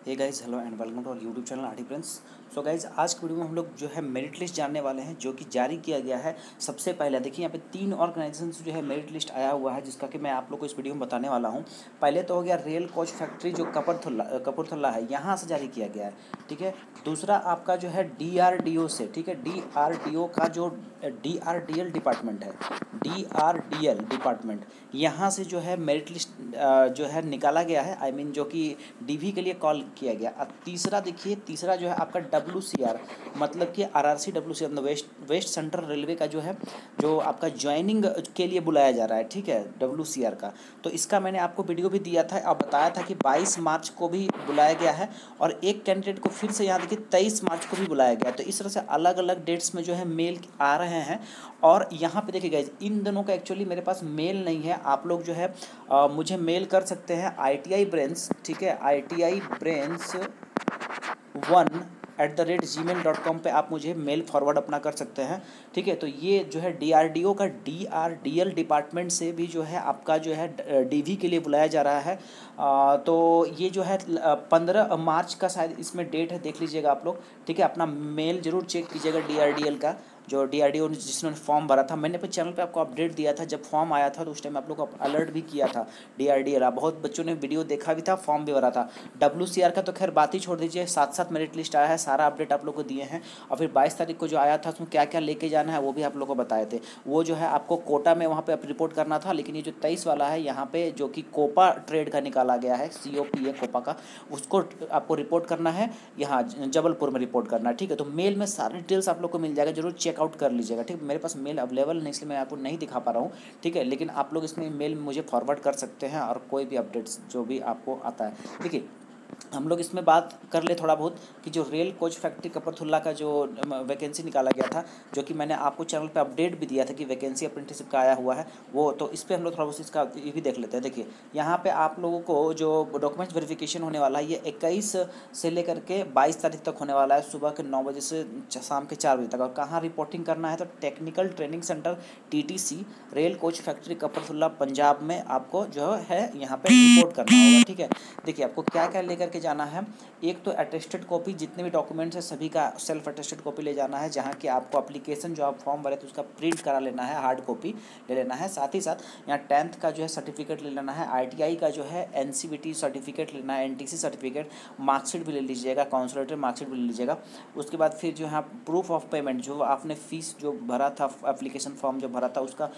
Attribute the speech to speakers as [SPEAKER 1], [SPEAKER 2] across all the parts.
[SPEAKER 1] Hey guys, hello and welcome to our YouTube channel RT friends. So guys, आज की video में हम लोग जो है मेरिट लिस्ट जानने वाले हैं, जो कि जारी किया गया है। सबसे पहले देखिए, यहाँ पे 3 ऑर्गेनाइजेशन जो है मेरिट लिस्ट आया हुआ है, जिसका कि मैं आप लोग को इस वीडियो में बताने वाला हूँ। पहले तो हो गया रेल कोच फैक्ट्री, जो कपूरथला है, यहाँ से जारी किया गया है। ठीक है। दूसरा आपका जो है DRDO से, ठीक है, DRDO का जो DRDL डिपार्टमेंट है, DRDL डिपार्टमेंट, यहाँ से जो है मेरिट लिस्ट जो है निकाला गया है। आई मीन जो कि DV के लिए कॉल किया गया। अब तीसरा देखिए, तीसरा जो है आपका WCR, मतलब कि RRC WCR west central railway का जो है, जो आपका ज्वाइनिंग के लिए बुलाया जा रहा है। ठीक है, WCR का। तो इसका मैंने आपको वीडियो भी दिया था और बताया था कि 22 मार्च को भी बुलाया गया है, और एक कैंडिडेट को फिर से यहाँ देखिए 23 मार्च को भी बुलाया गया है। तो इस तरह से अलग अलग डेट्स में जो है मेल आ रहे हैं। और यहाँ पे देखिए गाइज, इन दोनों का एक्चुअली मेरे पास मेल नहीं है। आप लोग जो है मुझे मेल कर सकते हैं ITI ब्रेंस, ठीक है, ITI ब्रेंस 1@gmail.com पे आप मुझे मेल फॉरवर्ड अपना कर सकते हैं। ठीक है। तो ये जो है DRDO का DRDL डिपार्टमेंट से भी जो है आपका जो है DV के लिए बुलाया जा रहा है। तो ये जो है 15 मार्च का शायद इसमें डेट है, देख लीजिएगा आप लोग। ठीक है, अपना मेल जरूर चेक कीजिएगा। DRDL का जो DRDO जिसने फॉर्म भरा था, मैंने अपने चैनल पे आपको अपडेट दिया था जब फॉर्म आया था, तो उस टाइम आप लोग को अलर्ट भी किया था। DRDL बहुत बच्चों ने वीडियो देखा भी था, फॉर्म भी भरा था। WCR का तो खैर बात ही छोड़ दीजिए, साथ साथ मेरिट लिस्ट आया है, सारा अपडेट आप लोग को दिए हैं। और फिर 22 तारीख को जो आया था, उसमें क्या क्या लेके जाना है वो भी आप लोग को बताए थे। वो जो है आपको कोटा में वहाँ पे आप रिपोर्ट करना था, लेकिन ये जो 23 वाला है यहाँ पे, जो कि कोपा ट्रेड का निकाला गया है, COPA कोपा का, उसको आपको रिपोर्ट करना है, यहाँ जबलपुर में रिपोर्ट करना है। ठीक है। तो मेल में सारी डिटेल्स आप लोग को मिल जाएगा, जरूर चेकआउट कर लीजिएगा। ठीक है, मेरे पास मेल अवेलेबल नहीं, इसलिए मैं आपको नहीं दिखा पा रहा हूँ। ठीक है, लेकिन आप लोग इसमें मेल मुझे फॉरवर्ड कर सकते हैं, और कोई भी अपडेट्स जो भी आपको आता है। देखिए, हम लोग इसमें बात कर ले थोड़ा बहुत कि जो रेल कोच फैक्ट्री कपूरथला का जो वैकेंसी निकाला गया था, जो कि मैंने आपको चैनल पे अपडेट भी दिया था कि वैकेंसी अप्रेंटिसशिप का आया हुआ है वो, तो इस पर हम लोग थोड़ा बहुत इसका ये भी देख लेते हैं। देखिए, यहाँ पे आप लोगों को जो डॉक्यूमेंट्स वेरिफिकेशन होने वाला है, ये 21 से लेकर के 22 तारीख तक होने वाला है, सुबह के 9 बजे से शाम के 4 बजे तक। और कहाँ रिपोर्टिंग करना है, तो technical training centre TTC, rail coach factory Kapurthala, Punjab में आपको जो है यहाँ पे रिपोर्ट करना होगा। ठीक है। देखिए, आपको क्या क्या लेकर के जाना है। एक तो अटेस्टेड कॉपी, जितने भी डॉक्यूमेंट्स हैं सभी का सेल्फ अटेस्टेड कॉपी ले जाना है, जहाँ कि आपको एप्लीकेशन जो आप फॉर्म भरे थे उसका प्रिंट करा लेना है, हार्ड कॉपी ले लेना है। साथ ही साथ यहाँ 10th का जो है सर्टिफिकेट ले लेना है, ITI का जो है NCVT सर्टिफिकेट लेना है, NTC सर्टिफिकेट, मार्कशीट भी ले लीजिएगा, काउंसलेटर मार्कशीट भी ले लीजिएगा। उसके बाद फिर जो है प्रूफ ऑफ पेमेंट, जो आपने फीस जो भरा था, एप्लीकेशन फॉर्म जो भरा था, उसका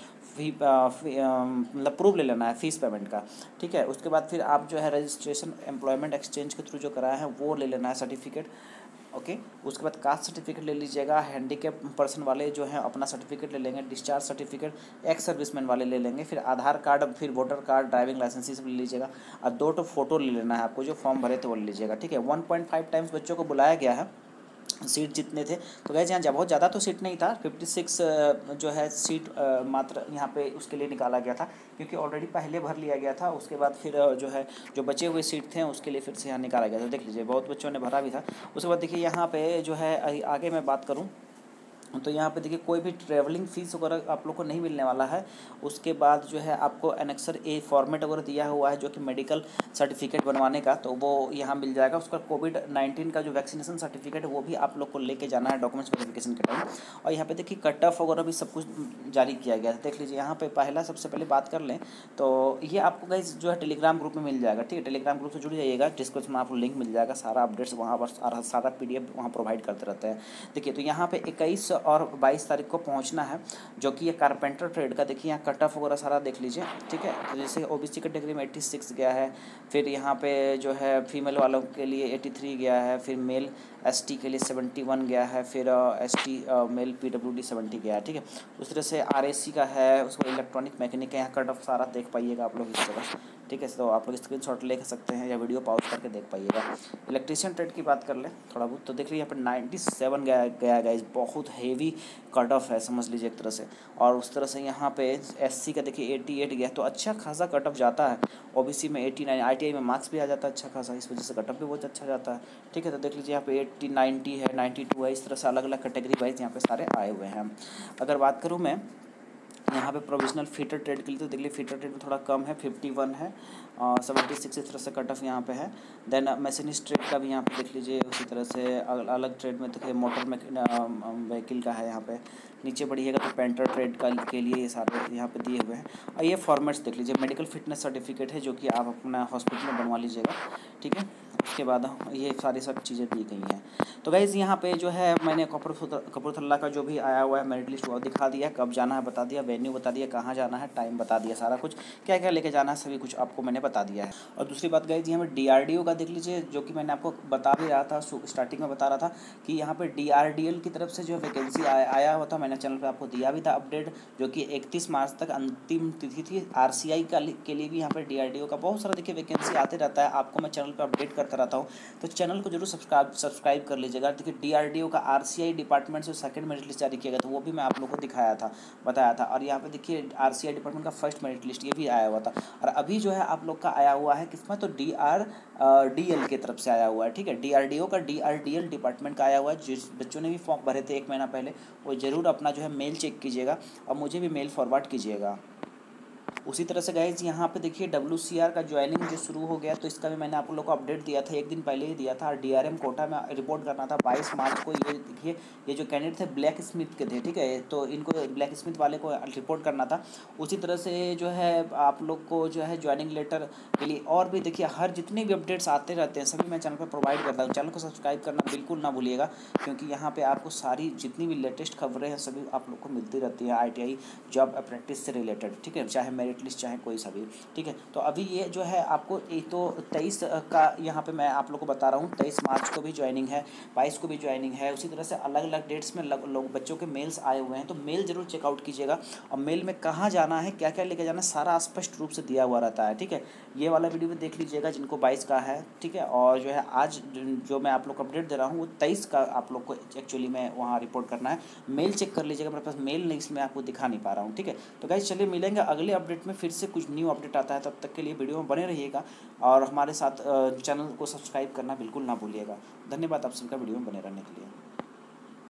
[SPEAKER 1] मतलब प्रूफ ले लेना है फीस पेमेंट का। ठीक है। उसके बाद फिर आप जो है रजिस्ट्रेशन एम्प्लॉयमेंट एक्सचेंज के थ्रू जो कराया है वो ले लेना है सर्टिफिकेट। ओके। उसके बाद कास्ट सर्टिफिकेट ले लीजिएगा, हैंडीकैप पर्सन वाले जो हैं अपना सर्टिफिकेट ले लेंगे, डिस्चार्ज सर्टिफिकेट एक्स सर्विसमैन वाले ले लेंगे, फिर आधार कार्ड, फिर वोटर कार्ड, ड्राइविंग लाइसेंस सब ले लीजिएगा, और 2 फोटो ले लेना है आपको, जो फॉर्म भरे थे वो ले लीजिएगा। ठीक है। 1.5 टाइम्स बच्चों को बुलाया गया है, सीट जितने थे। तो गैस, यहाँ बहुत ज़्यादा तो सीट नहीं था, 56 जो है सीट मात्र यहाँ पे उसके लिए निकाला गया था, क्योंकि ऑलरेडी पहले भर लिया गया था। उसके बाद फिर जो है जो बचे हुए सीट थे उसके लिए फिर से यहाँ निकाला गया था। देख लीजिए, बहुत बच्चों ने भरा भी था। उसके बाद देखिए, यहाँ पे जो है आगे मैं बात करूँ तो यहाँ पे देखिए, कोई भी ट्रैवलिंग फ़ीस वगैरह आप लोग को नहीं मिलने वाला है। उसके बाद जो है आपको एनेक्सर A फॉर्मेट वगैरह दिया हुआ है, जो कि मेडिकल सर्टिफिकेट बनवाने का, तो वो यहाँ मिल जाएगा। उसका COVID-19 का जो वैक्सीनेशन सर्टिफिकेट है वो भी आप लोग को लेके जाना है डॉक्यूमेंट्स वेरिफिकेशन के टाइम। और यहाँ पे देखिए, कट ऑफ वगैरह भी सब कुछ जारी किया गया है, देख लीजिए। यहाँ पे पहला सबसे पहले बात कर लें तो ये आपको गाइस जो है टेलीग्राम ग्रुप में मिल जाएगा। ठीक है, टेलीग्राम ग्रुप से जुड़ जाइएगा, डिस्क्रिप्शन में आपको लिंक मिल जाएगा, सारा अपडेट्स वहाँ पर, सारा PDF वहाँ प्रोवाइड करते रहते हैं। देखिए, तो यहाँ पे 21 और 22 तारीख को पहुंचना है, जो कि ये कारपेंटर ट्रेड का। देखिए, यहाँ कट ऑफ वगैरह सारा देख लीजिए। ठीक है। तो जैसे OBC कैटेगरी में 86 गया है, फिर यहाँ पे जो है फीमेल वालों के लिए 83 गया है, फिर मेल ST के लिए 71 गया है, फिर ST मेल PWD 70 गया है। ठीक है। उस तरह से RAC का है, उसको इलेक्ट्रॉनिक मैकेनिक का, यहाँ कट ऑफ सारा देख पाइएगा आप लोग इस तरह। ठीक है। तो आप लोग स्क्रीनशॉट ले सकते हैं या वीडियो पॉज करके देख पाइएगा। इलेक्ट्रीशियन ट्रेड की बात कर ले थोड़ा बहुत, तो देख लीजिए, यहाँ पर 97 गया गाइस, बहुत हेवी कट ऑफ है समझ लीजिए एक तरह से। और उस तरह से यहाँ पे SC का देखिए 88 गया, तो अच्छा खासा कट ऑफ जाता है। OBC में 89, ITI में मार्क्स भी आ जाता है अच्छा खासा, इस वजह से कट ऑफ भी बहुत अच्छा जाता है। ठीक है। तो देख लीजिए, यहाँ पे 80, 90 है, 92 है, इस तरह से अलग अलग कैटेगरी वाइज यहाँ पे सारे आए हुए हैं। अगर बात करूँ मैं यहाँ पे प्रोविजनल फीटर ट्रेड के लिए तो देख लीजिए फीटर ट्रेड में थोड़ा कम है, 51 है, 76 इस तरह से कट ऑफ यहाँ पे है। देन मशीनिस्ट ट्रेड का भी यहाँ पे देख लीजिए उसी तरह से अलग ट्रेड में देखिए मोटर व्हीकल का है यहाँ पे। नीचे बढ़िएगा तो पेंटर ट्रेड का के लिए ये सारे यहाँ पे दिए हुए हैं। और ये फॉर्मेट्स देख लीजिए, मेडिकल फिटनेस सर्टिफिकेट है जो कि आप अपना हॉस्पिटल में बनवा लीजिएगा, ठीक है। उसके बाद ये सारी सब चीज़ें दी गई हैं। तो गाइज़ यहाँ पे जो है मैंने कपूरथला का जो भी आया हुआ है मेरिट लिस्ट वो दिखा दिया, कब जाना है बता दिया, वेन्यू बता दिया, कहाँ जाना है टाइम बता दिया, सारा कुछ क्या क्या लेके जाना है सभी कुछ आपको मैंने बता दिया है। और दूसरी बात गाइज़ यहाँ पे DRDO का देख लीजिए, जो कि मैंने आपको बता भी रहा था, स्टार्टिंग में बता रहा था कि यहाँ पे DRDL की तरफ से जो वैकेंसी आया हुआ था, मैंने चैनल पर आपको दिया भी था अपडेट, जो कि 31 मार्च तक अंतिम तिथि थी। RCI के लिए भी यहाँ पर DRDO का बहुत सारा देखिए वैकेंसी आते रहता है, आपको मैं चैनल पर अपडेट करता रहता हूँ, तो चैनल को जरूर सब्सक्राइब कर लीजिएगा। देखिए DRDO का RCI डिपार्टमेंट से सेकंड मेरिट लिस्ट जारी किया गया, तो वो भी मैं आप लोग को दिखाया था, बताया था। और यहाँ पे देखिए RCI डिपार्टमेंट का फर्स्ट मेरिट लिस्ट ये भी आया हुआ था। और अभी जो है आप लोग का आया हुआ है किसमें, तो DRDL की तरफ से आया हुआ है, ठीक है। DRDO का DRDL डिपार्टमेंट का आया हुआ है। जिस बच्चों ने भी फॉर्म भरे थे 1 महीना पहले, वो ज़रूर अपना जो है मेल चेक कीजिएगा और मुझे भी मेल फॉरवर्ड कीजिएगा। उसी तरह से गाइज यहाँ पे देखिए WCR का ज्वाइनिंग जो शुरू हो गया, तो इसका भी मैंने आप लोग को अपडेट दिया था, 1 दिन पहले ही दिया था। और DRM कोटा में रिपोर्ट करना था 22 मार्च को। ये देखिए ये जो कैंडिडेट थे ब्लैक स्मिथ के थे, ठीक है, तो इनको ब्लैक स्मिथ वाले को रिपोर्ट करना था। उसी तरह से जो है आप लोग को जो है ज्वाइनिंग लेटर के लिए और भी देखिए हर जितने भी अपडेट्स आते रहते हैं सभी मैं चैनल पर प्रोवाइड करता हूँ। चैनल को सब्सक्राइब करना बिल्कुल ना भूलिएगा, क्योंकि यहाँ पर आपको सारी जितनी भी लेटेस्ट खबरें हैं सभी आप लोग को मिलती रहती है ITI जॉब अप्रेंटिस से रिलेटेड, ठीक है, चाहे मेरिट लिस्ट चाहे कोई सा भी, ठीक है। तो अभी ये जो है आपको एक तो 23 का यहाँ पे मैं आप लोग को बता रहा हूँ, 23 मार्च को भी ज्वाइनिंग है, 22 को भी ज्वाइनिंग है। उसी तरह से अलग अलग डेट्स में लोग बच्चों के मेल्स आए हुए हैं, तो मेल जरूर चेकआउट कीजिएगा। और मेल में कहाँ जाना है, क्या क्या लेके जाना है, सारा स्पष्ट रूप से दिया हुआ रहता है, ठीक है। ये वाला वीडियो भी देख लीजिएगा जिनको 22 का है, ठीक है। और जो है आज जो मैं आप लोग को अपडेट दे रहा हूँ वो 23 का आप लोग को एक्चुअली में वहाँ रिपोर्ट करना है। मेल चेक कर लीजिएगा, मेरे पास मेल नहीं इसमें आपको दिखा नहीं पा रहा हूँ, ठीक है। तो गाइस चलिए मिलेंगे अगले अपडेट में, फिर से कुछ न्यू अपडेट आता है, तब तक के लिए वीडियो में बने रहिएगा और हमारे साथ चैनल को सब्सक्राइब करना बिल्कुल ना भूलिएगा। धन्यवाद आप सबका वीडियो में बने रहने के लिए।